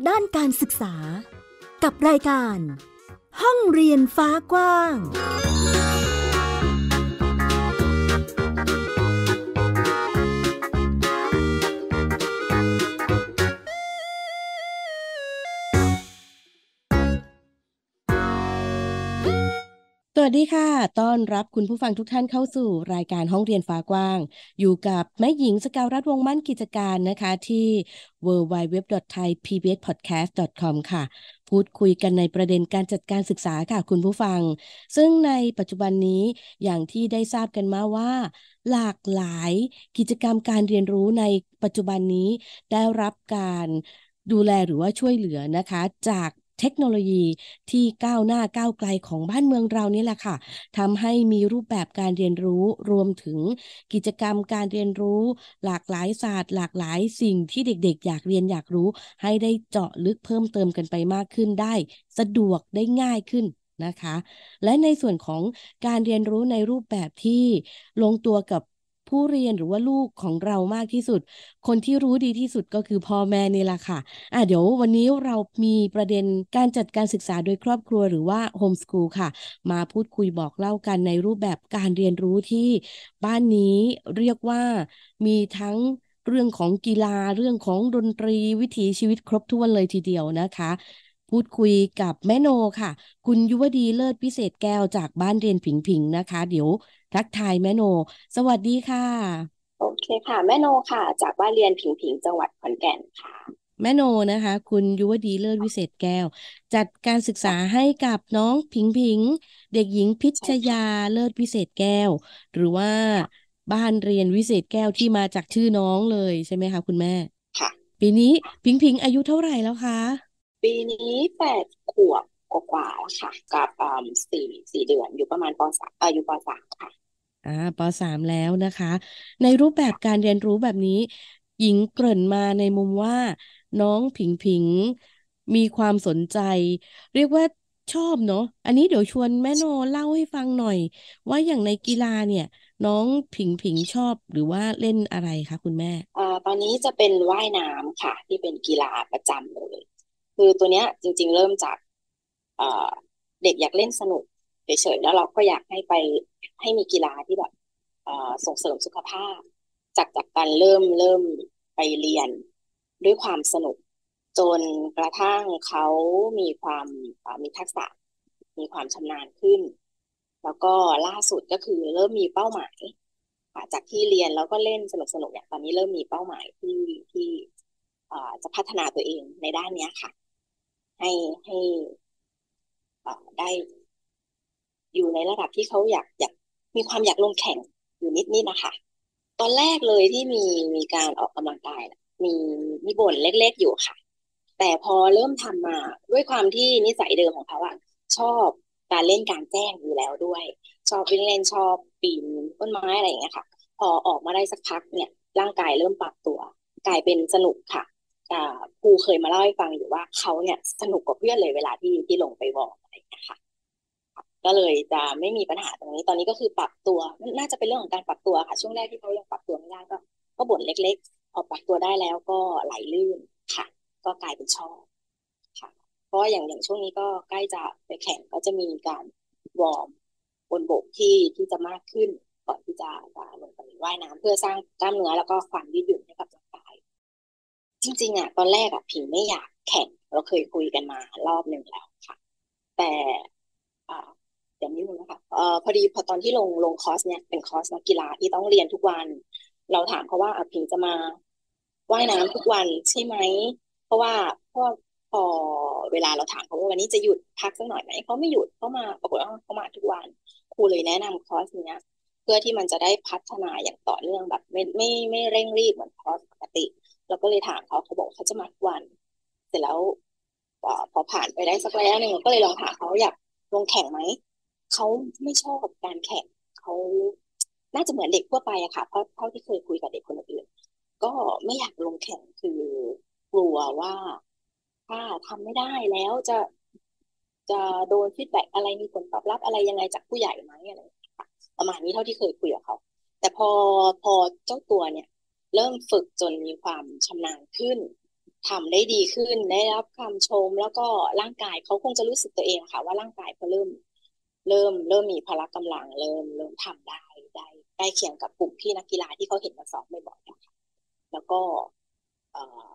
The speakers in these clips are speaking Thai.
ด้านการศึกษากับรายการห้องเรียนฟ้ากว้างสวัสดีค่ะต้อนรับคุณผู้ฟังทุกท่านเข้าสู่รายการห้องเรียนฟ้ากว้างอยู่กับแม่หญิงสกาวรัตน์วงศ์มั่นกิจการนะคะที่ www.thaipbspodcast.com ค่ะพูดคุยกันในประเด็นการจัดการศึกษาค่ะคุณผู้ฟังซึ่งในปัจจุบันนี้อย่างที่ได้ทราบกันมาว่าหลากหลายกิจกรรมการเรียนรู้ในปัจจุบันนี้ได้รับการดูแลหรือว่าช่วยเหลือนะคะจากเทคโนโลยีที่ก้าวหน้าก้าวไกลของบ้านเมืองเรานี่แหละค่ะทำให้มีรูปแบบการเรียนรู้รวมถึงกิจกรรมการเรียนรู้หลากหลายศาสตร์หลากหลายสิ่งที่เด็กๆอยากเรียนอยากรู้ให้ได้เจาะลึกเพิ่มเติมกันไปมากขึ้นได้สะดวกได้ง่ายขึ้นนะคะและในส่วนของการเรียนรู้ในรูปแบบที่ลงตัวกับผู้เรียนหรือว่าลูกของเรามากที่สุดคนที่รู้ดีที่สุดก็คือพ่อแม่นี่แหละค่ะเดี๋ยววันนี้เรามีประเด็นการจัดการศึกษาโดยครอบครัวหรือว่าโฮมสคูลค่ะมาพูดคุยบอกเล่ากันในรูปแบบการเรียนรู้ที่บ้านนี้เรียกว่ามีทั้งเรื่องของกีฬาเรื่องของดนตรีวิถีชีวิตครบถ้วนเลยทีเดียวนะคะพูดคุยกับแม่โนค่ะคุณยุวดีเลิศพิเศษแก้วจากบ้านเรียนผิงผิงนะคะเดี๋ยวทักทายแม่โนสวัสดีค่ะโอเคค่ะแม่โนค่ะจากบ้านเรียนผิงผิงจังหวัดขอนแก่นค่ะแม่โนนะคะคุณยุวดีเลิศวิเศษแก้วจัดการศึกษาค่ะให้กับน้องผิงผิงเด็กหญิงพิชใช่ค่ะยาเลิศวิเศษแก้วหรือว่าค่ะบ้านเรียนวิเศษแก้วที่มาจากชื่อน้องเลยใช่ไหมคะคุณแม่ค่ะปีนี้ผิงผิงอายุเท่าไหร่แล้วคะปีนี้8 ขวบกว่าๆแล้วค่ะกับสี่เดือนอยู่ประมาณป.3อยู่ป.3ค่ะป.3แล้วนะคะในรูปแบบการเรียนรู้แบบนี้หญิงเกริ่นมาในมุมว่าน้องผิงผิงมีความสนใจเรียกว่าชอบเนาะอันนี้เดี๋ยวชวนแม่โนเล่าให้ฟังหน่อยว่าอย่างในกีฬาเนี่ยน้องผิงผิงชอบหรือว่าเล่นอะไรคะคุณแม่ตอนนี้จะเป็นว่ายน้ำค่ะที่เป็นกีฬาประจำเลยคือตัวเนี้ยจริงๆเริ่มจากเอ่อเด็กอยากเล่นสนุกเฉยๆแล้วเราก็อยากให้มีกีฬาที่แบบส่งเสริมสุขภาพจากการเริ่มไปเรียนด้วยความสนุกจนกระทั่งเขามีความมีทักษะมีความชำนาญขึ้นแล้วก็ล่าสุดก็คือเริ่มมีเป้าหมายจากที่เรียนแล้วก็เล่นสนุกเนี่ยตอนนี้เริ่มมีเป้าหมายที่จะพัฒนาตัวเองในด้านเนี้ยค่ะให้ได้อยู่ในระดับที่เขาอยากมีความอยากลงแข่งอยู่นิดนะคะตอนแรกเลยที่มีการออกกำลังกายนะมีบ่นเล็กๆอยู่ค่ะแต่พอเริ่มทำมาด้วยความที่นิสัยเดิมของเขาอะชอบการเล่นกลางแจ้งอยู่แล้วด้วยชอบวิ่งเล่นชอบปีนต้นไม้อะไรอย่างเงี้ยค่ะพอออกมาได้สักพักเนี่ยร่างกายเริ่มปรับตัวกลายเป็นสนุกค่ะครูเคยมาเล่าให้ฟังอยู่ว่าเขาเนี่ยสนุกกว่าเพื่อนเลยเวลาที่ลงไปวอร์มอะไรอย่างเงี้ยค่ะ ก็เลยจะไม่มีปัญหาตรงนี้ตอนนี้ก็คือปรับตัวน่าจะเป็นเรื่องของการปรับตัวค่ะช่วงแรกที่เขายังปรับตัวไม่ได้ก็บ่นเล็กๆพอปรับตัวได้แล้วก็ไหลลื่นค่ะก็กลายเป็นชอบค่ะเพราะว่าอย่างช่วงนี้ก็ใกล้จะไปแข่งก็จะมีการวอร์มบนบกที่จะมากขึ้นก่อนที่จะลงไปว่ายน้ำเพื่อสร้างกล้ามเนื้อแล้วก็ความยืดหยุ่นให้กับร่างกายจริงๆอ่ะตอนแรกอ่ะผิงไม่อยากแข่งเราเคยคุยกันมารอบหนึ่งแล้วค่ะแต่ อ่าเดี๋ยวนี้นึงนะคะพอตอนที่ลงคอร์สเนี่ยเป็นคอร์สนักกีฬาที่ต้องเรียนทุกวันเราถามเขาว่าพิงจะมาว่ายน้ำทุกวันใช่ไหมเพราะว่าพอเวลาเราถามเขาว่าวันนี้จะหยุดพักสักหน่อยไหมเขาไม่หยุดเขามาปรากฏว่าเขามาทุกวันครูเลยแนะนำคอร์สเนี้ยเพื่อที่มันจะได้พัฒนาอย่างต่อเนื่องแบบไม่เร่งรีบเหมือนคอร์สปกติเราก็เลยถามเขาบอกเขาจะมาทุกวันเสร็จแล้วพอผ่านไปได้สักระยะหนึ่งเราก็เลยลองถามเขาอยาก ลงแข่งไหม เขาไม่ชอบการแข่งเขาน่าจะเหมือนเด็กทั่วไปอะค่ะเพราะเท่าที่เคยคุยกับเด็กคนอื่นก็ไม่อยากลงแข่งคือกลัวว่าถ้าทำไม่ได้แล้วจะโดนฟีดแบ็กอะไรมีผลตอบรับอะไรยังไงจากผู้ใหญ่ไหมอะไรอย่างเงี้ยค่ะประมาณนี้เท่าที่เคยคุยกับเขาแต่พอเจ้าตัวเนี่ยเริ่มฝึกจนมีความชำนาญขึ้นทำได้ดีขึ้นได้รับคำชมแล้วก็ร่างกายเขาคงจะรู้สึกตัวเองค่ะว่าร่างกายเขาเริ่มมีพละกำลังเริ่มทำได้ใกล้เคียงกับกลุ่มพี่นักกีฬาที่เขาเห็นมาซ้อมบ่อยๆนะคะแล้วก็เอ่อ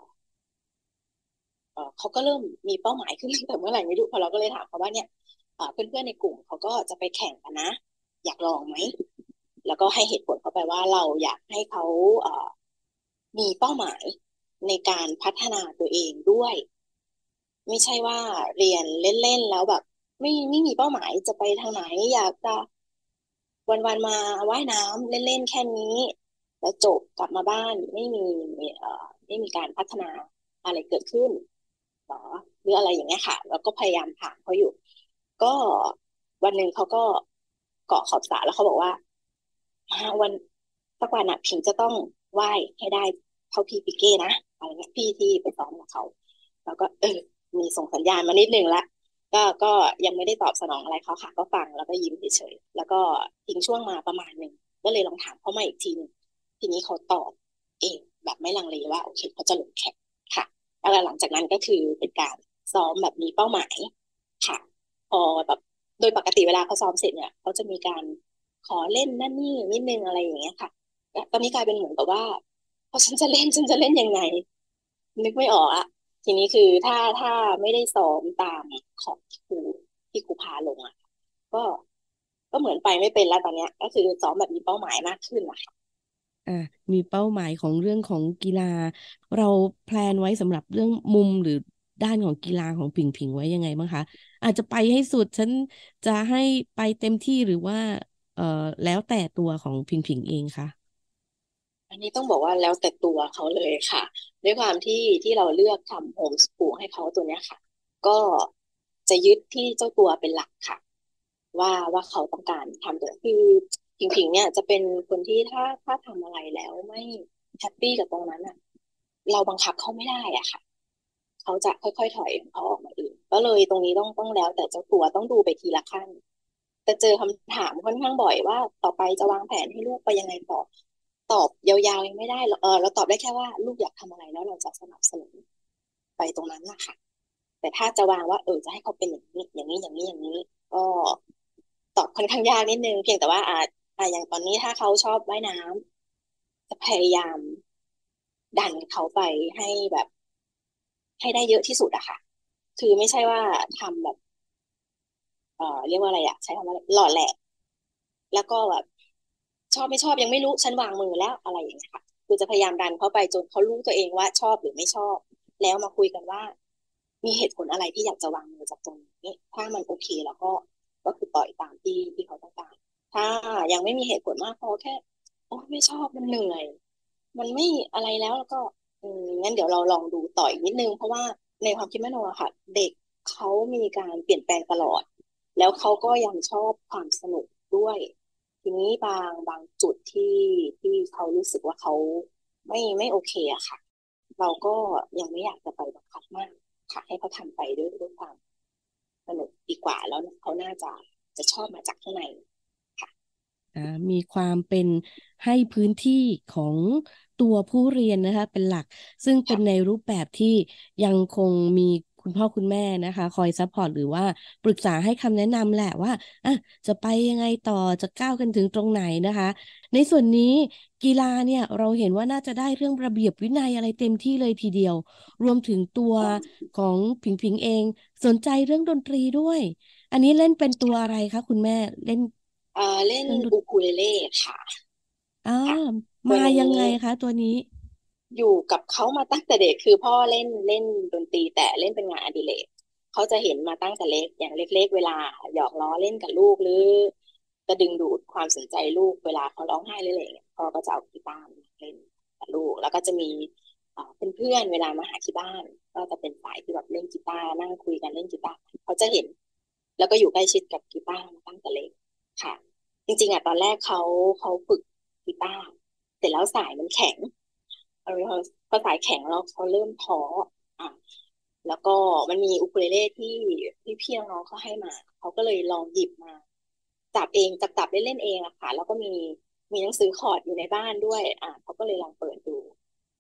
เขาก็เริ่มมีเป้าหมายขึ้นตั้งแต่เมื่อไหร่ไม่รู้พอเราก็เลยถามเขาว่าเนี่ยเพื่อนๆในกลุ่มเขาก็จะไปแข่งกันนะอยากลองไหมแล้วก็ให้เหตุผลเขาไปว่าเราอยากให้เขามีเป้าหมายในการพัฒนาตัวเองด้วย ไม่ใช่ว่าเรียนเล่นๆแล้วแบบไม่มีเป้าหมายจะไปทางไหนอยากจะวันๆมาว่ายน้ำเล่นๆแค่นี้แล้วจบกลับมาบ้านไม่มีการพัฒนาอะไรเกิดขึ้นหรอหรืออะไรอย่างเงี้ยค่ะแล้วก็พยายามถามเขาอยู่ก็วันหนึ่งเขาก็เกาะขอบสระแล้วเขาบอกว่ามาวันสักวันน่ะพิงจะต้องว่ายให้ได้เท่าพี่ปิเก้นะอะไรเงี้ยพี่ที่ไปซ้อมกับเขาแล้วก็มีส่งสัญญาณมานิดนึงละก็ยังไม่ได้ตอบสนองอะไรเขาค่ะก็ฟังแล้วก็ยิ้มเฉยๆแล้วก็ทิ้งช่วงมาประมาณหนึ่งก็เลยลองถามเขามาอีกทีนึงทีนี้เขาตอบเองแบบไม่ลังเลว่าโอเคเขาจะลงแข่งค่ะแล้วหลังจากนั้นก็คือเป็นการซ้อมแบบมีเป้าหมายค่ะพอแบบโดยปกติเวลาเขาซ้อมเสร็จเนี่ยเขาจะมีการขอเล่นนั่นนี่นิดนึงอะไรอย่างเงี้ยค่ะตอนนี้กลายเป็นเหมือนกับว่าพอฉันจะเล่นยังไงนึกไม่ออกอะ ทีนี้คือถ้าไม่ได้ซ้อมตามของที่ครูพาลงอ่ะก็ก็เหมือนไปไม่เป็นแล้วตอนเนี้ยก็คือซ้อมแบบมีเป้าหมายมากขึ้นนะคะอ่ะมีเป้าหมายของเรื่องของกีฬาเราแพลนไว้สำหรับเรื่องมุมหรือด้านของกีฬาของผิงผิงไว้ยังไงบ้างคะอาจจะไปให้สุดฉันจะให้ไปเต็มที่หรือว่าเอ่อแล้วแต่ตัวของผิงผิงเองคะอันนี้ต้องบอกว่าแล้วแต่ตัวเขาเลยค่ะด้วยความที่เราเลือกทำโฮมสกูลให้เขาตัวเนี้ยค่ะก็จะยึดที่เจ้าตัวเป็นหลักค่ะว่าเขาต้องการทำตัวคือผิงๆเนี่ยจะเป็นคนที่ถ้าทำอะไรแล้วไม่แฮปปี้กับตรงนั้นอ่ะเราบังคับเขาไม่ได้อ่ะค่ะ เขาจะค่อยๆถอยของเขาออกมาเองก็เลยตรงนี้ต้องแล้วแต่เจ้าตัวต้องดูไปทีละขั้นแต่เจอคำถามค่อนข้างบ่อยว่าต่อไปจะวางแผนให้ลูกไปยังไงต่อตอบยาวๆยังไม่ได้เราตอบได้แค่ว่าลูกอยากทำอะไรแล้วเราจะสนับสนุนไปตรงนั้นนะคะแต่ถ้าจะวางว่าจะให้เขาเป็นอย่างนี้ก็ตอบค่อนข้างยากนิดนึงเพียงแต่ว่าอย่างตอนนี้ถ้าเขาชอบว่ายน้ำจะพยายามดันเขาไปให้แบบให้ได้เยอะที่สุดอะค่ะ คือไม่ใช่ว่าทำแบบเรียกว่าอะไรอะใช้คำว่าอะไรหล่อแหละแล้วก็แบบชอบไม่ชอบยังไม่รู้ฉันวางมือแล้วอะไรอย่างเงี้ยค่ะคือจะพยายามดันเขาไปจนเขารู้ตัวเองว่าชอบหรือไม่ชอบแล้วมาคุยกันว่ามีเหตุผลอะไรที่อยากจะวางมือจากตรงนี้ถ้ามันโอเคแล้วก็คือปล่อยตามที่เขาต้องการถ้ายังไม่มีเหตุผลมากพอแค่โอ้ไม่ชอบมันเหนื่อยมันไม่อะไรแล้วก็งั้นเดี๋ยวเราลองดูต่ออีกนิดนึงเพราะว่าในความคิดแม่โนอะค่ะเด็กเขามีการเปลี่ยนแปลงตลอด แล้วเขาก็ยังชอบความสนุกด้วยทีนี้บางจุดที่เขารู้สึกว่าเขาไม่โอเคอะค่ะเราก็ยังไม่อยากจะไปบังคับมากค่ะให้เขาทำไปด้วยความสนุกดีกว่าแล้วเขาน่าจะชอบมาจากข้างในค่ะอ่ามีความเป็นให้พื้นที่ของตัวผู้เรียนนะคะเป็นหลักซึ่งเป็นในค่ะรูปแบบที่ยังคงมีคุณพ่อคุณแม่นะคะคอยซัพพอร์ตหรือว่าปรึกษาให้คำแนะนำแหละว่าอ่ะจะไปยังไงต่อจะก้าวกันถึงตรงไหนนะคะในส่วนนี้กีฬาเนี่ยเราเห็นว่าน่าจะได้เรื่องระเบียบวินัยอะไรเต็มที่เลยทีเดียวรวมถึงตัวของผิงผิงเองสนใจเรื่องดนตรีด้วยอันนี้เล่นเป็นตัวอะไรคะคุณแม่เล่นเล่นเครื่องดนอูคูเลเล่ค่ะอ่าค่ะตัมาวนี้ยังไงคะตัวนี้อยู่กับเขามาตั้งแต่เด็กคือพ่อเล่นดนตรีแต่เล่นเป็นงานอดิเรกเขาจะเห็นมาตั้งแต่เล็กอย่างเล็กๆเวลาหยอกล้อเล่นกับลูกหรือจะดึงดูดความสนใจลูกเวลาเขาร้องไห้หรืออะไรอย่างเงี้ยพ่อก็จะเอากีตาร์มาเล่นกับลูกแล้วก็จะมีเพื่อนๆเวลามาหาที่บ้านก็จะเป็นฝ่ายที่แบบเล่นกีตาร์นั่งคุยกันเล่นกีตาร์เขาจะเห็นแล้วก็อยู่ใกล้ชิดกับกีตาร์มาตั้งแต่เล็กค่ะจริงๆอ่ะตอนแรกเขาฝึกกีตาร์เสร็จแล้วสายมันแข็ง พอสายแข็งแล้วเขาเริ่มท้ออ่ะแล้วก็มันมีอูคูเลเล่ที่พี่น้องเขาให้มาเขาก็เลยลองหยิบมาจับเองจับเล่นๆเองอะค่ะแล้วก็มีหนังสือคอร์ดอยู่ในบ้านด้วยเขาก็เลยลองเปิดดู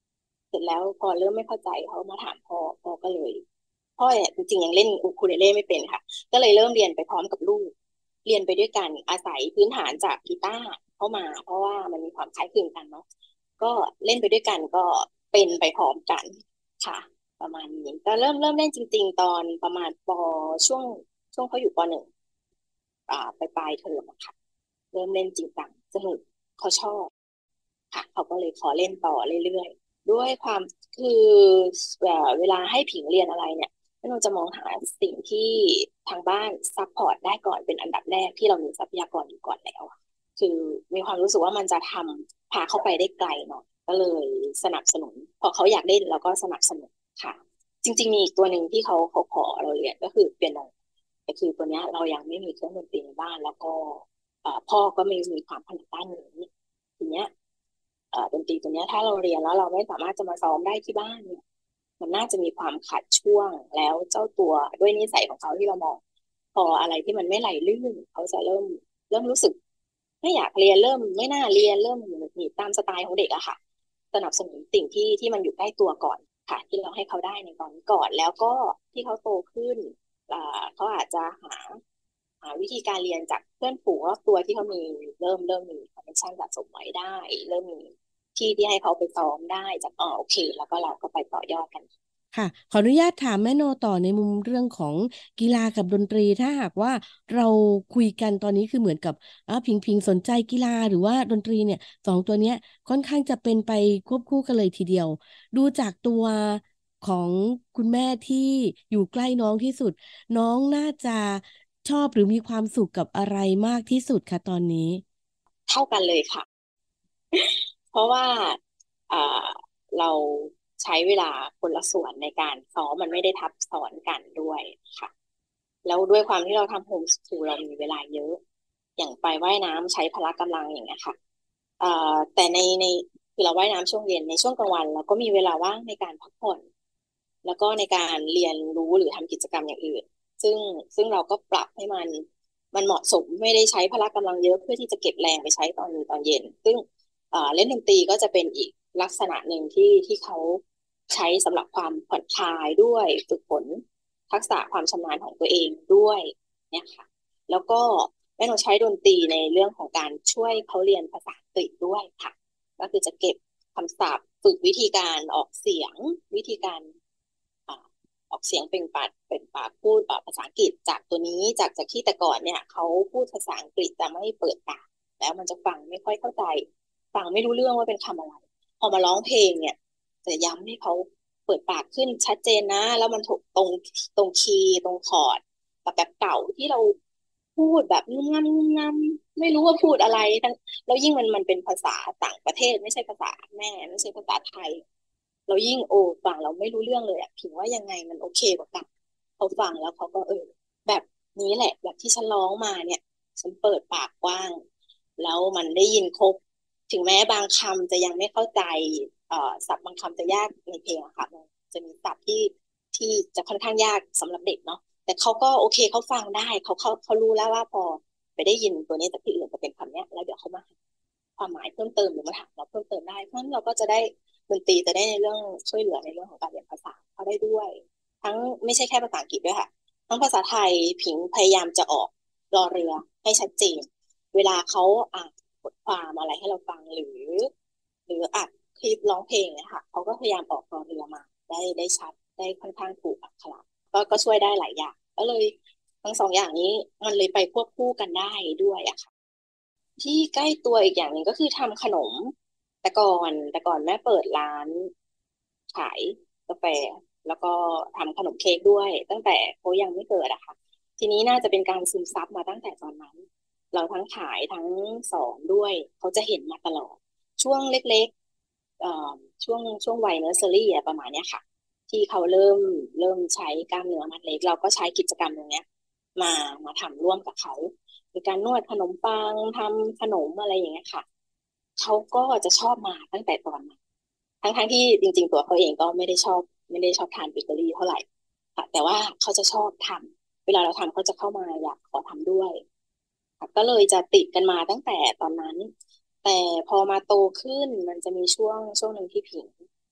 เสร็จแล้วพอเริ่มไม่เข้าใจเขามาถามพ่อก็เลยพ่อเนี่ยจริงๆยังเล่นอูคูเลเล่ไม่เป็นค่ะก็เลยเริ่มเรียนไปพร้อมกับลูกเรียนไปด้วยกันอาศัยพื้นฐานจากกีตาร์เข้ามาเพราะว่ามันมีความคล้ายคลึงกันเนาะก็เล่นไปด้วยกันก็เป็นไปพร้อมกันค่ะประมาณนี้ก็เริ่มเล่นจริงๆตอนประมาณช่วงช่วงเขาอยู่ป.1ปลายเทอมอะค่ะเริ่มเล่นจริงจังสนุกเขาชอบค่ะเขาก็เลยขอเล่นต่อเรื่อยๆด้วยความคือเวลาให้ผิงเรียนอะไรเนี่ยเราจะมองหาสิ่งที่ทางบ้านซัพพอร์ตได้ก่อนเป็นอันดับแรกที่เรามีทรัพยากรอยู่ก่อนแล้วอะคือมีความรู้สึกว่ามันจะพาเขาไปได้ไกลเนาะก็เลยสนับสนุนพอเขาอยากเล่นเราก็สนับสนุนค่ะจริงๆมีอีกตัวหนึ่งที่เขาขอเราเรียนก็คือเปียโนแต่คือตัวเนี้ยเรายังไม่มีเครื่องดนตรีในบ้านแล้วก็พ่อก็ไม่มีความถนัดด้านนี้ทีเนี้ยดนตรีตัวเนี้ยถ้าเราเรียนแล้วเราไม่สามารถจะมาซ้อมได้ที่บ้านเนี่ยมันน่าจะมีความขาดช่วงแล้วเจ้าตัวด้วยนิสัยของเขาที่เรามองพออะไรที่มันไม่ไหลลื่นเขาจะเริ่มรู้สึกไม่อยากเรียนเริ่มไม่น่าเรียนเริ่มหงุดหงิดตามสไตล์ของเด็กอะค่ะสนับสนุนสิ่งที่มันอยู่ใกล้ตัวก่อนค่ะที่เราให้เขาได้ในตอนนี้ก่อนแล้วก็ที่เขาโตขึ้นเขาอาจจะหาวิธีการเรียนจากเพื่อนฝูงรอบตัวที่เขามีเริ่มมีคอนเนคชั่นสะสมไว้ได้เริ่มมีที่ให้เขาไปซ้อมได้จากโอเคแล้วก็เราก็ไปต่อยอดกันค่ะขออนุญาตถามแม่โนต่อในมุมเรื่องของกีฬากับดนตรีถ้าหากว่าเราคุยกันตอนนี้คือเหมือนกับพิงสนใจกีฬาหรือว่าดนตรีเนี่ยสองตัวเนี้ยค่อนข้างจะเป็นไปควบคู่กันเลยทีเดียวดูจากตัวของคุณแม่ที่อยู่ใกล้น้องที่สุดน้องน่าจะชอบหรือมีความสุขกับอะไรมากที่สุดคะตอนนี้เท่ากันเลยค่ะ เพราะว่าอ่าเราใช้เวลาคนละส่วนในการซ้อมมันไม่ได้ทับซ้อนกันด้วยค่ะแล้วด้วยความที่เราทำโฮมสคูลเรามีเวลาเยอะอย่างไปว่ายน้ำใช้พละกำลังอย่างเงี้ยค่ะแต่ในคือเราว่ายน้ำช่วงเย็นในช่วงกลางวันเราก็มีเวลาว่างในการพักผ่อนแล้วก็ในการเรียนรู้หรือทำกิจกรรมอย่างอื่นซึ่งเราก็ปรับให้มันเหมาะสมไม่ได้ใช้พละกำลังเยอะเพื่อที่จะเก็บแรงไปใช้ตอนเย็นซึ่ง เล่นดนตรีก็จะเป็นอีกลักษณะหนึ่งที่เขาใช้สำหรับความผ่อนคลายด้วยฝึกฝนทักษะความชำนาญของตัวเองด้วยเนี่ยค่ะแล้วก็แม่หนูใช้ดนตรีในเรื่องของการช่วยเขาเรียนภาษาอังกฤษด้วยค่ะก็คือจะเก็บคำศัพท์ฝึกวิธีการออกเสียงวิธีการอ่าออกเสียงเป็นปากพูดภาษาอังกฤษจากตัวนี้จากที่แต่ก่อนเนี่ยเขาพูดภาษาอังกฤษแต่ไม่เปิดปากแล้วมันจะฟังไม่ค่อยเข้าใจ ฟังไม่รู้เรื่องว่าเป็นคำอะไรพอมาร้องเพลงเนี่ยจะย้ำให้เขาเปิดปากขึ้นชัดเจนนะแล้วมันถูกตรงคีย์ตรงคอร์ดแบบเก่าที่เราพูดแบบงำไม่รู้ว่าพูดอะไรทั้งแล้วยิ่งมันเป็นภาษาต่างประเทศไม่ใช่ภาษาแม่ไม่ใช่ภาษาไทยเรายิ่งฟังเราไม่รู้เรื่องเลยอะผิงว่ายังไงมันโอเคกว่ากันเขาฟังแล้วเขาก็แบบนี้แหละแบบที่ฉันร้องมาเนี่ยฉันเปิดปากกว้างแล้วมันได้ยินครบ ถึงแม้บางคำจะยังไม่เข้าใจศัพท์บางคำจะยากในเพลงอะค่ะมันจะมีศัพท์ที่จะค่อนข้างยากสำหรับเด็กเนาะแต่เขาก็โอเคเขาฟังได้เขารู้แล้วว่าพอไปได้ยินตัวนี้จากที่อื่นจะเป็นคำเนี้ยแล้วเดี๋ยวเขามาหาความหมายเพิ่มเติมหรือมาถามเราเพิ่มเติมได้เพราะฉะนั้นเราก็จะได้ดนตรีจะได้ในเรื่องช่วยเหลือในเรื่องของการเรียนภาษาเขาได้ด้วยทั้งไม่ใช่แค่ภาษาอังกฤษด้วยค่ะทั้งภาษาไทยผิงพยายามจะออกรอเรือให้ชัดเจนเวลาเขาอ่านบทความอะไรให้เราฟังหรืออัดคลิปร้องเพลงเนี่ยค่ะเขาก็พยายามออกรอเรือมาได้ชัดได้ค่อนข้างถูกอักขระก็ช่วยได้หลายอย่างก็เลยทั้งสองอย่างนี้มันเลยไปควบคู่กันได้ด้วยอะค่ะที่ใกล้ตัวอีกอย่างหนึ่งก็คือทำขนมแต่ก่อนแม่เปิดร้านขายกาแฟแล้วก็ทำขนมเค้กด้วยตั้งแต่เขายังไม่เกิดอะค่ะทีนี้น่าจะเป็นการซึมซับมาตั้งแต่ตอนนั้น เราทั้งขายทั้งสอนด้วยเขาจะเห็นมาตลอดช่วงเล็กๆช่วงวัยเนอร์เซอรี่ประมาณเนี้ยค่ะที่เขาเริ่มใช้กล้ามเนื้อมัดเล็กเราก็ใช้กิจกรรมตรงเนี้ยมาทำร่วมกับเขาในการนวดขนมปังทำขนมอะไรอย่างเงี้ยค่ะเขาก็จะชอบมาตั้งแต่ตอนนั้นทั้งที่จริงๆตัวเขาเองก็ไม่ได้ชอบทานเบเกอรี่เท่าไหร่ค่ะแต่ว่าเขาจะชอบทำเวลาเราทำเขาจะเข้ามาอยากขอทำด้วย ค่ะก็เลยจะติดกันมาตั้งแต่ตอนนั้น แต่พอมาโตขึ้นมันจะมีช่วงหนึ่งที่ผิง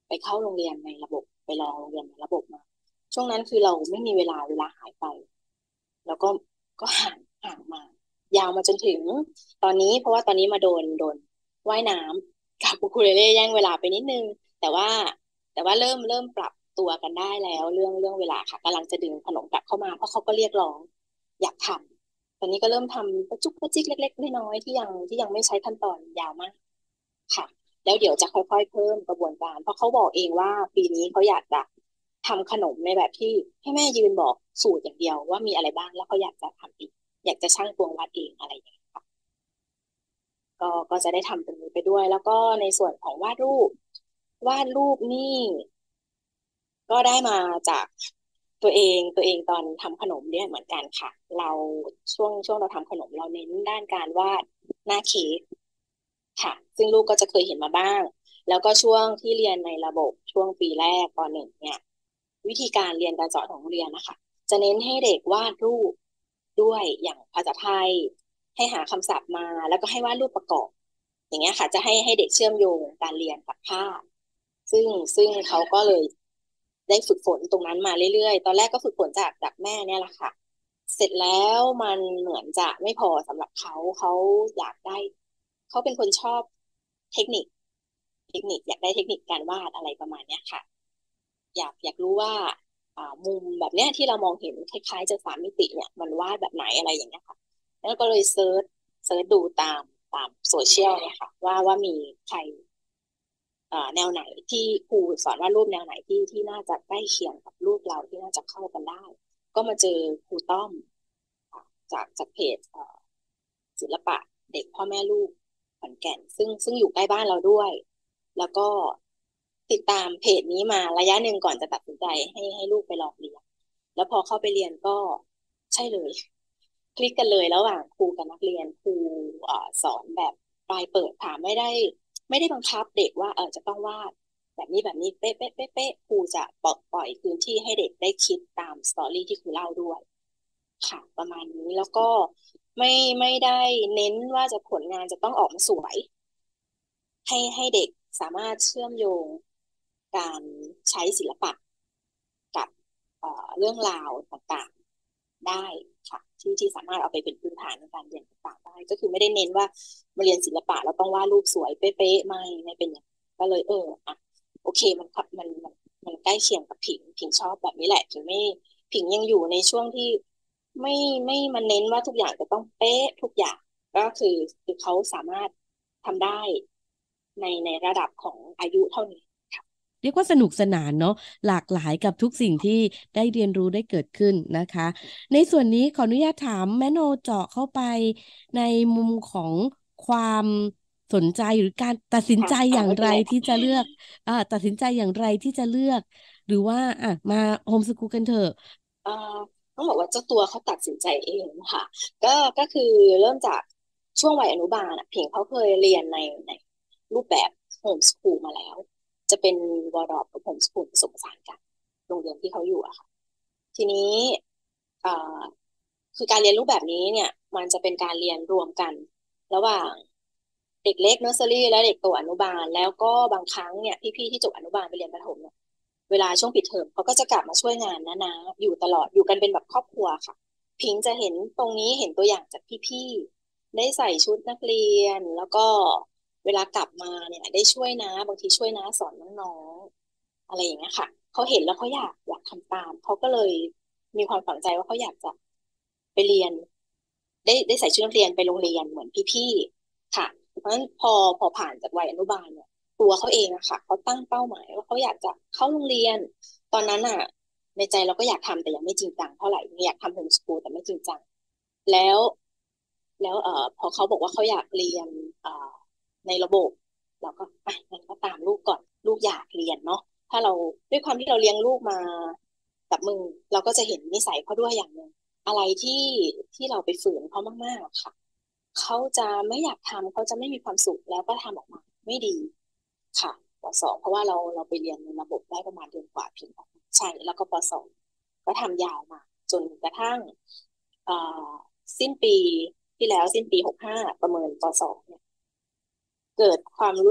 ไปเข้าโรงเรียนในระบบไปลองโรงเรียนในระบบมาช่วงนั้นคือเราไม่มีเวลาหายไปแล้วก็ห่างมายาวมาจนถึงตอนนี้เพราะว่าตอนนี้มาโดนว่ายน้ำกับอูคูเลเล่แย่งเวลาไปนิดนึงแต่ว่าเริ่มปรับตัวกันได้แล้วเรื่องเวลาค่ะกำลังจะดึงขนมกลับเข้ามาเพราะเขาก็เรียกร้องอยากทำตอนนี้ก็เริ่มทำประจุกประจิกเล็กๆน้อยๆที่ยังไม่ใช้ขั้นตอนยาวมากค่ะแล้วเดี๋ยวจะค่อยๆเพิ่มกระบวนการเพราะเขาบอกเองว่าปีนี้เขาอยากจะทำขนมในแบบที่ให้แม่ยืนบอกสูตรอย่างเดียวว่ามีอะไรบ้างแล้วเขาอยากจะทำเองอยากจะชั่งตวงวัดเองอะไรอย่างเงี้ยค่ะก็จะได้ทำตรงนี้ไปด้วยแล้วก็ในส่วนของวาดรูปนี่ก็ได้มาจากตัวเองตอนทำขนมเนี่ยเหมือนกันค่ะเราช่วงเราทำขนมเราเน้นด้านการวาดหน้าเค้กค่ะซึ่งลูกก็จะเคยเห็นมาบ้างแล้วก็ช่วงที่เรียนในระบบช่วงปีแรกป.1เนี่ยวิธีการเรียนการสอนของโรงเรียนนะคะจะเน้นให้เด็กวาดรูปด้วยอย่างภาษาไทยให้หาคำศัพท์มาแล้วก็ให้วาดรูปประกอบอย่างเงี้ยค่ะจะให้เด็กเชื่อมโยงการเรียนกับภาพซึ่งเขาก็เลยได้ฝึกฝนตรงนั้นมาเรื่อยๆตอนแรกก็ฝึกฝนจากแม่เนี่ยแหละค่ะเสร็จแล้วมันเหมือนจะไม่พอสำหรับเขาอยากได้เขาเป็นคนชอบเทคนิคอยากได้เทคนิคการวาดอะไรประมาณเนี้ยค่ะอยากรู้ว่ามุมแบบเนี้ยที่เรามองเห็นคล้ายๆจะ3 มิติเนี่ยมันวาดแบบไหนอะไรอย่างเงี้ยค่ะแล้วก็เลยเซิร์ชดูตามโซเชียลเนี่ยค่ะว่ามีใครแนวไหนที่ครูสอนวาดรูปแนวไหนที่น่าจะใกล้เคียงกับรูปเราที่น่าจะเข้ากันได้ก็มาเจอครูต้อมค่ะจากเพจศิลปะเด็กพ่อแม่ลูกขอนแก่นซึ่งอยู่ใกล้บ้านเราด้วยแล้วก็ติดตามเพจนี้มาระยะหนึ่งก่อนจะตัดสินใจให้ลูกไปลองเรียนแล้วพอเข้าไปเรียนก็ใช่เลยคลิกกันเลยระหว่างครูกับนักเรียนครูสอนแบบปลายเปิดค่ะไม่ได้บังคับเด็กว่าจะต้องวาดแบบนี้เป๊ะเป๊ะเป๊ะเป๊ะครูจะปล่อยพื้นที่ให้เด็กได้คิดตามสตอรี่ที่ครูเล่าด้วยค่ะประมาณนี้แล้วก็ไม่ได้เน้นว่าจะผลงานจะต้องออกมาสวยให้เด็กสามารถเชื่อมโยงการใช้ศิลปะกับเรื่องราวต่างๆได้ค่ะที่สามารถเอาไปเป็นพื้นฐานในการเรียนต่างๆได้ก็คือไม่ได้เน้นว่ามาเรียนศิลปะแล้วต้องวาดรูปสวยเป๊ะๆไม่เป็นอย่างนั้นก็เลยอ่ะโอเคมันใกล้เคียงกับผิงชอบแบบนี้แหละผิงยังอยู่ในช่วงที่ไม่มันเน้นว่าทุกอย่างจะต้องเป๊ะทุกอย่างก็คือเขาสามารถทำได้ในระดับของอายุเท่านี้ค่ะเรียกว่าสนุกสนานเนาะหลากหลายกับทุกสิ่งที่ได้เรียนรู้ได้เกิดขึ้นนะคะในส่วนนี้ขออนุญาตถามแม่โนเจาะเข้าไปในมุมของความสนใจหรือการตัดสินค่ะใจอย่างไรไม่เป็นไรที่จะค่ะเลือกตัดสินใจอย่างไรที่จะเลือกหรือว่ามาโฮมสกูลกันเถอะเอ่อต้องบอกว่าเจ้าตัวเขาตัดสินใจเองค่ะก็คือเริ่มจากช่วงวัยอนุบาลอ่ะผิงเขาเคยเรียนในรูปแบบโฮมสคูลมาแล้วจะเป็นวอร์ดอปกับโฮมสคูลผสมผสานกันโรงเรียนที่เขาอยู่อะค่ะทีนี้เอ่อคือการเรียนรูปแบบนี้เนี่ยมันจะเป็นการเรียนรวมกันระหว่างเด็กเล็กเนอร์เซอรี่และเด็กโตอนุบาลแล้วก็บางครั้งเนี่ยพี่ๆที่จบอนุบาลไปเรียนประถมเนี่ย เวลาช่วงปิดเทอมเขาก็จะกลับมาช่วยงานนะอยู่ตลอดอยู่กันเป็นแบบครอบครัวค่ะพิงจะเห็นตรงนี้เห็นตัวอย่างจากพี่ๆได้ใส่ชุดนักเรียนแล้วก็เวลากลับมาเนี่ยได้ช่วยนะบางทีช่วยนะสอนน้องๆอะไรอย่างเงี้ยค่ะเขาเห็นแล้วเขาอยากทำตามเขาก็เลยมีความฝังใจว่าเขาอยากจะไปเรียนได้ใส่ชุดนักเรียนไปโรงเรียนเหมือนพี่ๆค่ะเพราะฉะนั้นพอผ่านจากวัยอนุบาลเนี่ย ตัวเขาเองอะค่ะเขาตั้งเป้าหมายว่าเขาอยากจะเข้าโรงเรียนตอนนั้นอะในใจเราก็อยากทำแต่ยังไม่จริงจังเท่าไหร่อยากทำโฮมสกูลแต่ไม่จริงจังแล้วแล้วพอเขาบอกว่าเขาอยากเรียนในระบบเราก็งั้นก็ตามลูกก่อนลูกอยากเรียนเนาะถ้าเราด้วยความที่เราเลี้ยงลูกมากับมือเราก็จะเห็นนิสัยเขาด้วยอย่างหนึ่งอะไรที่เราไปฝืนเขามากๆค่ะเขาจะไม่อยากทำเขาจะไม่มีความสุขแล้วก็ทำออกมาไม่ดี ค่ะป.2เพราะว่าเราไปเรียนในระบบได้ประมาณเดือนกว่าเพียงใช่แล้วก็ป.2ก็ทำยาวมาจนกระทั่งเอ่อสิ้นปีที่แล้วสิ้นปี65ประเมินป.2เนี่ยเกิดความรู้สึก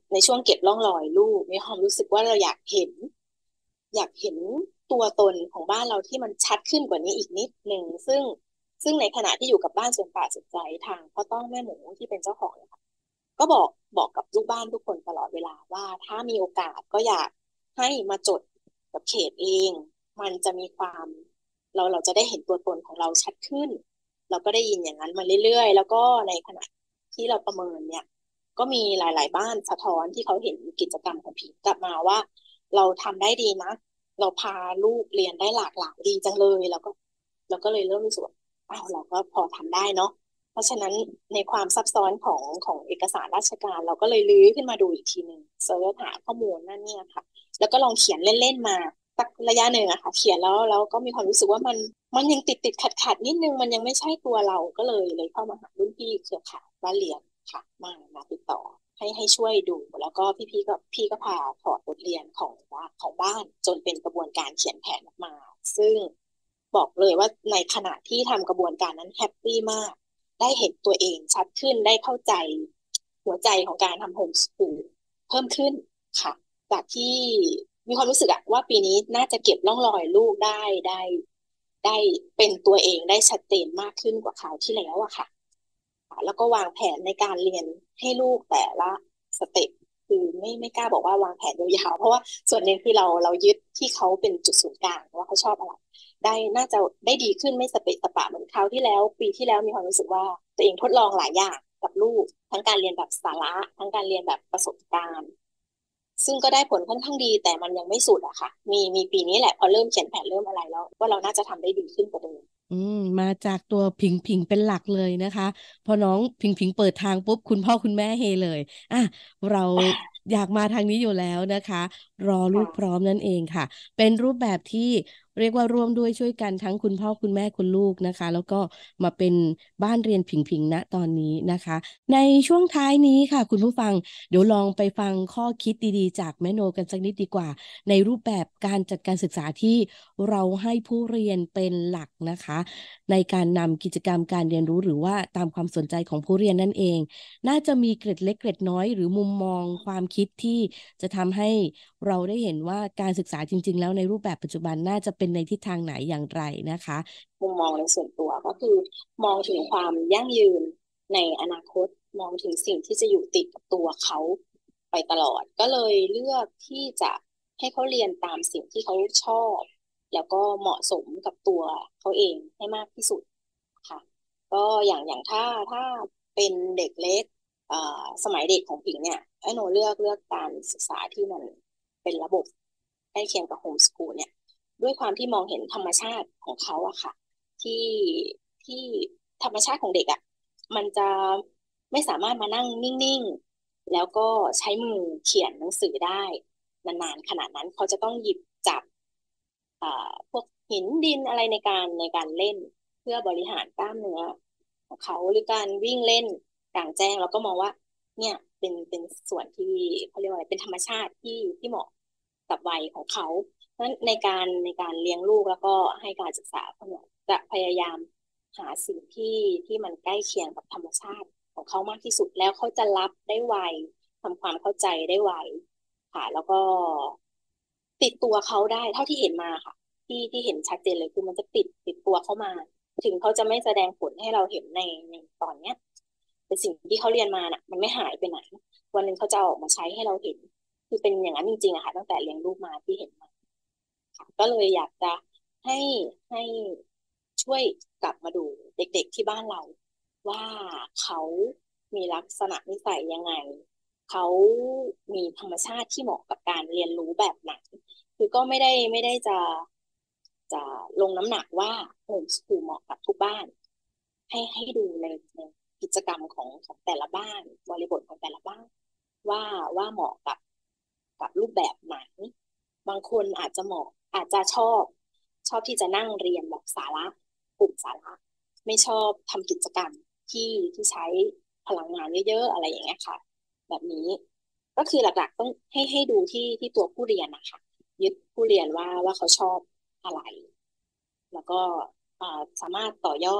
ในช่วงเก็บร่องรอยลูกมีความรู้สึกว่าเราอยากเห็นตัวตนของบ้านเราที่มันชัดขึ้นกว่านี้อีกนิดหนึ่งซึ่งในขณะที่อยู่กับบ้านสวนป่าสุขใจทางพ่อต้องแม่หมูที่เป็นเจ้าของนะคะก็บอกกับลูกบ้านทุกคนตลอดเวลาว่าถ้ามีโอกาสก็อยากให้มาจดกับเขตเองมันจะมีความเราจะได้เห็นตัวตนของเราชัดขึ้นเราก็ได้ยินอย่างนั้นมาเรื่อยๆแล้วก็ในขณะที่เราประเมินเนี่ยก็มีหลายๆบ้านสะท้อนที่เขาเห็นกิจกรรมของผิงกลับมาว่าเราทำได้ดีนะเราพาลูกเรียนได้หลากหลายดีจังเลยแล้วก็เลยเริ่มรู้สึกว่าอ้าวเราก็พอทำได้เนาะเพราะฉะนั้นในความซับซ้อนของเอกสารราชการเราก็เลยลื้อขึ้นมาดูอีกทีหนึ่งเสิร์ชหาข้อมูลนั่นเนี่ยค่ะแล้วก็ลองเขียนเล่นๆมาสักระยะหนึ่งอะค่ะเขียนแล้วก็มีความรู้สึกว่ามันยังติดขัดนิดนึงมันยังไม่ใช่ตัวเราก็เลยเข้ามาหารุ่นพี่เครือข่ายบ้านเรียนค่ะมาติดต่อให้ช่วยดูแล้วก็พี่ก็พาถอดบทเรียนของบ้านจนเป็นกระบวนการเขียนแผนออกมาซึ่งบอกเลยว่าในขณะที่ทำกระบวนการนั้นแฮปปี้มากได้เห็นตัวเองชัดขึ้นได้เข้าใจหัวใจของการทำโฮมสคูลเพิ่มขึ้นค่ะจากที่มีความรู้สึกอะว่าปีนี้น่าจะเก็บร่องรอยลูกได้เป็นตัวเองได้ชัดเจนมากขึ้นกว่าคราวที่แล้วอะค่ะแล้วก็วางแผนในการเรียนให้ลูกแต่ละสเต็ปคือไม่กล้าบอกว่าวางแผนยาวๆเพราะว่าส่วนหนึ่งคือเรายึดที่เขาเป็นจุดศูนย์กลางว่าเขาชอบอะไรน่าจะได้ดีขึ้นไม่สเปะสปะเหมือนคราวที่แล้วปีที่แล้วมีความรู้สึกว่าตัวเองทดลองหลายอย่างกับลูกทั้งการเรียนแบบสาระทั้งการเรียนแบบประสบการณ์ซึ่งก็ได้ผลค่อนข้างดีแต่มันยังไม่สุดอะค่ะมีปีนี้แหละพอเริ่มเขียนแผนเริ่มอะไรแล้วว่าเราน่าจะทำได้ดีขึ้นกว่าเดิมมาจากตัวผิงผิงเป็นหลักเลยนะคะพอน้องผิงผิงเปิดทางปุ๊บคุณพ่อคุณแม่เฮเลยอ่ะเราอยากมาทางนี้อยู่แล้วนะคะรอลูกพร้ค่ะอมนั่นเองค่ะเป็นรูปแบบที่เรียกว่าร่วมด้วยช่วยกันทั้งคุณพ่อคุณแม่คุณลูกนะคะแล้วก็มาเป็นบ้านเรียนผิงผิงณตอนนี้นะคะในช่วงท้ายนี้ค่ะคุณผู้ฟังเดี๋ยวลองไปฟังข้อคิดดีๆจากแม่โนกันสักนิดดีกว่าในรูปแบบการจัดการศึกษาที่เราให้ผู้เรียนเป็นหลักนะคะในการนำกิจกรรมการเรียนรู้หรือว่าตามความสนใจของผู้เรียนนั่นเองน่าจะมีเกร็ดเล็กเกร็ดน้อยหรือมุมมองความคิดที่จะทำให้เราได้เห็นว่าการศึกษาจริงๆแล้วในรูปแบบปัจจุบันน่าจะเป็นในทิศทางไหนอย่างไรนะคะมุมมองในส่วนตัวก็คือมองถึงความยั่งยืนในอนาคตมองถึงสิ่งที่จะอยู่ติดกับตัวเขาไปตลอดก็เลยเลือกที่จะให้เขาเรียนตามสิ่งที่เขาชอบแล้วก็เหมาะสมกับตัวเขาเองให้มากที่สุดค่ะก็อย่างถ้าเป็นเด็กเล็กสมัยเด็กของผิงเนี่ยไอ้หนูเลือกการศึกษาที่มันเป็นระบบใกล้เคียงกับโฮมสคูลเนี่ยด้วยความที่มองเห็นธรรมชาติของเขาอะค่ะที่ที่ธรรมชาติของเด็กอะมันจะไม่สามารถมานั่งนิ่งๆแล้วก็ใช้มือเขียนหนังสือได้นานๆขนาดนั้นเขาจะต้องหยิบจับพวกหินดินอะไรในการเล่นเพื่อบริหารกล้ามเนื้อของเขาหรือการวิ่งเล่นกลางแจ้งเราก็มองว่าเนี่ยเป็นส่วนที่เขาเรียกว่าอะไรเป็นธรรมชาติที่เหมาะกับวัยของเขาเพราะฉะนั้นในการเลี้ยงลูกแล้วก็ให้การศึกษาเขาเนี่ยจะพยายามหาสิ่งที่มันใกล้เคียงกับธรรมชาติของเขามากที่สุดแล้วเขาจะรับได้ไวทำความเข้าใจได้ไวค่ะแล้วก็ติดตัวเขาได้เท่าที่เห็นมาค่ะที่เห็นชัดเจนเลยคือมันจะติดตัวเขามาถึงเขาจะไม่แสดงผลให้เราเห็นในตอนเนี้ยแต่สิ่งที่เขาเรียนมาน่ะมันไม่หายไปไหนวันหนึ่งเขาจะเอาออกมาใช้ให้เราเห็นคือเป็นอย่างนั้นจริงๆอะค่ะตั้งแต่เลี้ยงลูกมาที่เห็นมาค่ะก็เลยอยากจะให้ให้ช่วยกลับมาดูเด็กๆที่บ้านเราว่าเขามีลักษณะนิสัยยังไงเขามีธรรมชาติที่เหมาะกับการเรียนรู้แบบไหน คือก็ไม่ได้จะลงน้ำหนักว่าโฮมสคูลเหมาะกับทุกบ้านให้ดูในกิจกรรมของแต่ละบ้านบริบทของแต่ละบ้านว่าเหมาะกับรูปแบบไหนบางคนอาจจะเหมาะอาจจะชอบที่จะนั่งเรียนแบบสาระกลุ่มสาระไม่ชอบทำกิจกรรมที่ใช้พลังงานเยอะๆอะไรอย่างเงี้ยค่ะแบบนี้ก็คือหลักๆต้องให้ดูที่ตัวผู้เรียนนะคะ ยึดผู้เรียนว่าเขาชอบอะไรแล้วก็สามารถต่อยอดไป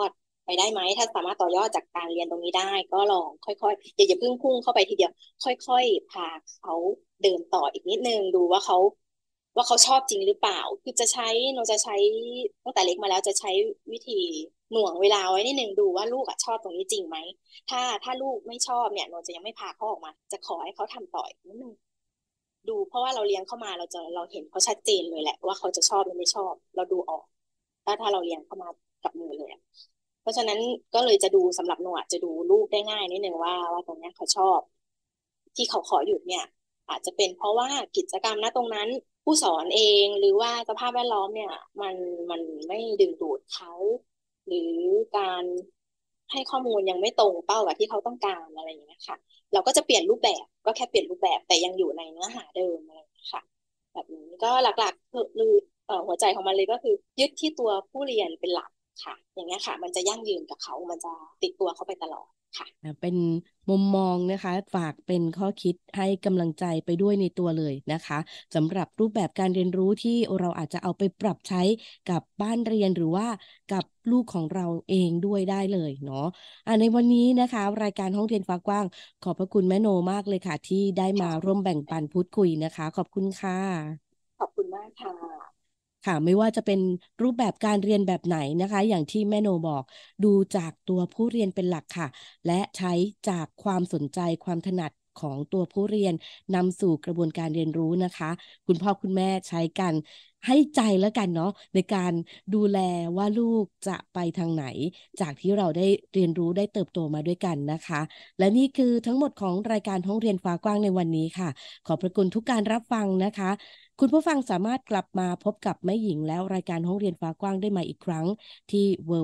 ไปได้ไหมถ้าสามารถต่อยอดจากการเรียนตรงนี้ได้ก็ลองค่อยๆอย่าเพิ่งพุ่งเข้าไปทีเดียวค่อยๆพาเขาเดินต่ออีกนิดนึงดูว่าเขาชอบจริงหรือเปล่าคือเราจะใช้ตั้งแต่เล็กมาแล้วจะใช้วิธีหน่วงเวลาไว้นิดนึงดูว่าลูกชอบตรงนี้จริงไหมถ้าลูกไม่ชอบเนี่ยเราจะยังไม่พาเขาออกมาจะขอให้เขาทำต่ออีกนิดนึงดูเพราะว่าเราเลี้ยงเข้ามาเราเห็นเขาชัดเจนเลยแหละว่าเขาจะชอบหรือไม่ชอบเราดูออกถ้าเราเลี้ยงเข้ามากับมือเลยเพราะฉะนั้นก็เลยจะดูสำหรับหนูจะดูลูกได้ง่ายนิดนึงว่าตรงนี้เขาชอบที่เขาขอหยุดเนี่ยอาจจะเป็นเพราะว่ากิจกรรมตรงนั้นผู้สอนเองหรือว่าสภาพแวดล้อมเนี่ยมันไม่ดึงดูดเขาหรือการให้ข้อมูลยังไม่ตรงเป้ากับที่เขาต้องการอะไรอย่างเงี้ยค่ะเราก็จะเปลี่ยนรูปแบบก็แค่เปลี่ยนรูปแบบแต่ยังอยู่ในเนื้อหาเดิมอะไรอย่างเงี้ยค่ะแบบนี้ก็หลักๆคือหัวใจของมันเลยก็คือยึดที่ตัวผู้เรียนเป็นหลักค่ะอย่างเงี้ยค่ะมันจะยั่งยืนกับเขามันจะติดตัวเขาไปตลอดค่ะเป็นมุมมองนะคะฝากเป็นข้อคิดให้กำลังใจไปด้วยในตัวเลยนะคะสำหรับรูปแบบการเรียนรู้ที่เราอาจจะเอาไปปรับใช้กับบ้านเรียนหรือว่ากับลูกของเราเองด้วยได้เลยเนาะในวันนี้นะคะรายการห้องเรียนฟ้ากว้างขอบพระคุณแม่โนมากเลยค่ะที่ได้มาร่วมแบ่งปันพูดคุยนะคะขอบคุณค่ะขอบคุณมากค่ะค่ะไม่ว่าจะเป็นรูปแบบการเรียนแบบไหนนะคะอย่างที่แม่โนบอกดูจากตัวผู้เรียนเป็นหลักค่ะและใช้จากความสนใจความถนัดของตัวผู้เรียนนำสู่กระบวนการเรียนรู้นะคะคุณพ่อคุณแม่ใช้กันให้ใจแล้วกันเนาะในการดูแลว่าลูกจะไปทางไหนจากที่เราได้เรียนรู้ได้เติบโตมาด้วยกันนะคะและนี่คือทั้งหมดของรายการห้องเรียนฟ้ากว้างในวันนี้ค่ะขอบพระคุณทุกการรับฟังนะคะคุณผู้ฟังสามารถกลับมาพบกับแม่หญิงแล้วรายการห้องเรียนฟ้ากว้างได้ใหม่อีกครั้งที่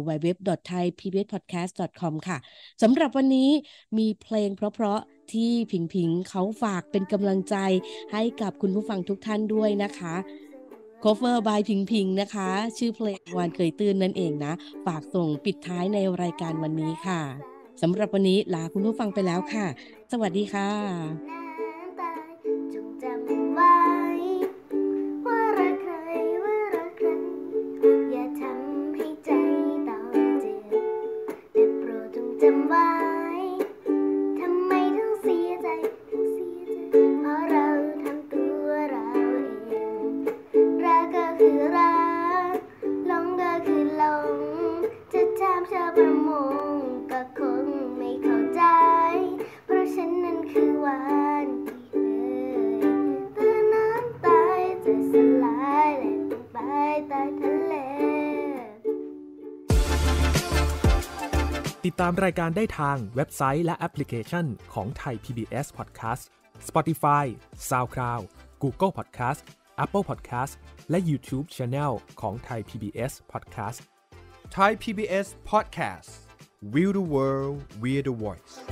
www.thaipbspodcast.com ค่ะสำหรับวันนี้มีเพลงเพราะๆที่ผิงเขาฝากเป็นกำลังใจให้กับคุณผู้ฟังทุกท่านด้วยนะคะ cover by ผิงนะคะชื่อเพลงวานเคยตื่นนั่นเองนะฝากส่งปิดท้ายในรายการวันนี้ค่ะสำหรับวันนี้ลาคุณผู้ฟังไปแล้วค่ะสวัสดีค่ะจงจำไว้ว่ารักใครอย่าทำให้ใจต้องเจ็บแต่โปรดจงจำไว้ทำไมถึงเสียใจเพราะเราทำตัวเราเองรักก็คือรักหลงก็คือหลงจะถามชาวประมงก็คงไม่เข้าใจเพราะฉันนั้นคือหวานติดตามรายการได้ทางเว็บไซต์และแอปพลิเคชันของ Thai PBS Podcast Spotify SoundCloud Google Podcast Apple Podcast และ YouTube Channel ของ Thai PBS Podcast Thai PBS Podcast We the World We the Voice